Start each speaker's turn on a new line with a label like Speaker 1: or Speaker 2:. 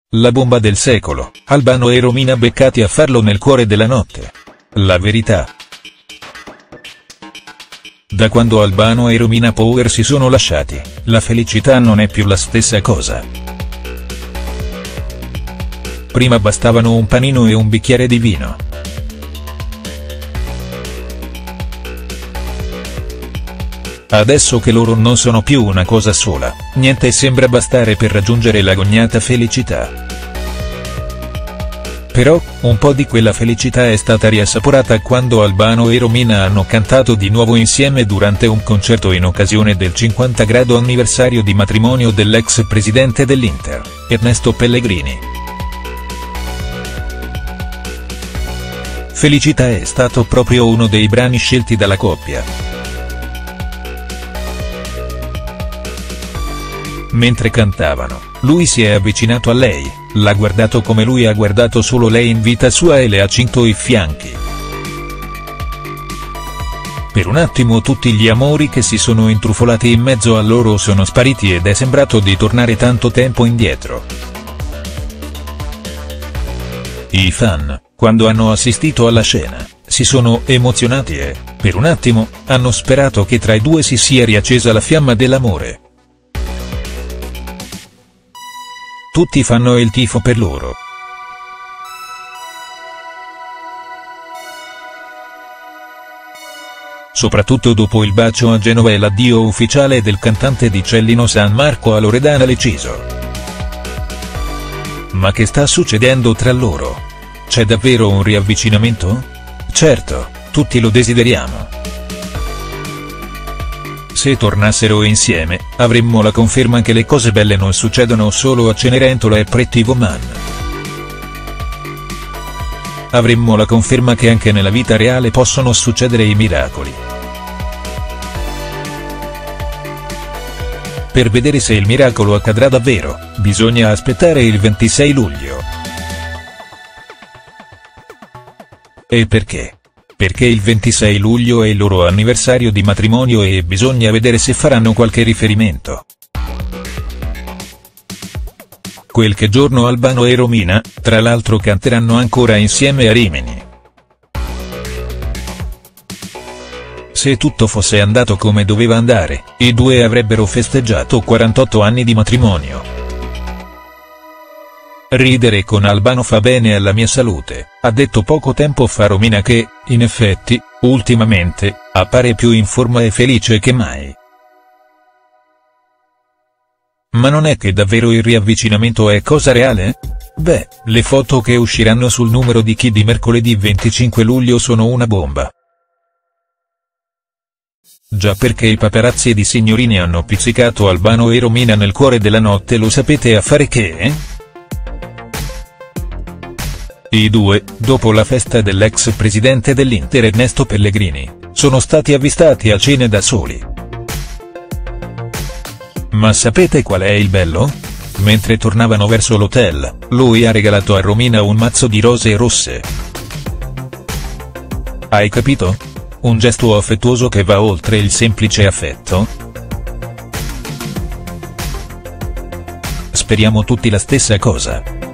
Speaker 1: La bomba del secolo, Albano e Romina beccati a farlo nel cuore della notte. La verità. Da quando Albano e Romina Power si sono lasciati, la felicità non è più la stessa cosa. Prima bastavano un panino e un bicchiere di vino. Adesso che loro non sono più una cosa sola, niente sembra bastare per raggiungere l'agognata felicità. Però, un po' di quella felicità è stata riassaporata quando Albano e Romina hanno cantato di nuovo insieme durante un concerto in occasione del 50° anniversario di matrimonio dell'ex presidente dell'Inter, Ernesto Pellegrini. Felicità è stato proprio uno dei brani scelti dalla coppia. Mentre cantavano, lui si è avvicinato a lei, l'ha guardato come lui ha guardato solo lei in vita sua e le ha cinto i fianchi. Per un attimo tutti gli amori che si sono intrufolati in mezzo a loro sono spariti ed è sembrato di tornare tanto tempo indietro. I fan, quando hanno assistito alla scena, si sono emozionati e, per un attimo, hanno sperato che tra i due si sia riaccesa la fiamma dell'amore. Tutti fanno il tifo per loro. Soprattutto dopo il bacio a Genova e l'addio ufficiale del cantante di Cellino San Marco a Loredana Leciso. Ma che sta succedendo tra loro? C'è davvero un riavvicinamento? Certo, tutti lo desideriamo. Se tornassero insieme, avremmo la conferma che le cose belle non succedono solo a Cenerentola e Pretty Woman. Avremmo la conferma che anche nella vita reale possono succedere i miracoli. Per vedere se il miracolo accadrà davvero, bisogna aspettare il 26 luglio. E perché? Perché il 26 luglio è il loro anniversario di matrimonio e bisogna vedere se faranno qualche riferimento. Quel giorno Albano e Romina, tra l'altro canteranno ancora insieme a Rimini. Se tutto fosse andato come doveva andare, i due avrebbero festeggiato 48 anni di matrimonio. Ridere con Albano fa bene alla mia salute, ha detto poco tempo fa Romina che, in effetti, ultimamente, appare più in forma e felice che mai. Ma non è che davvero il riavvicinamento è cosa reale? Beh, le foto che usciranno sul numero di Chi di mercoledì 25 luglio sono una bomba. Già perché i paparazzi di Signorini hanno pizzicato Albano e Romina nel cuore della notte, lo sapete a fare che? I due, dopo la festa dell'ex presidente dell'Inter Ernesto Pellegrini, sono stati avvistati a cena da soli. Ma sapete qual è il bello? Mentre tornavano verso l'hotel, lui ha regalato a Romina un mazzo di rose rosse. Hai capito? Un gesto affettuoso che va oltre il semplice affetto? Speriamo tutti la stessa cosa.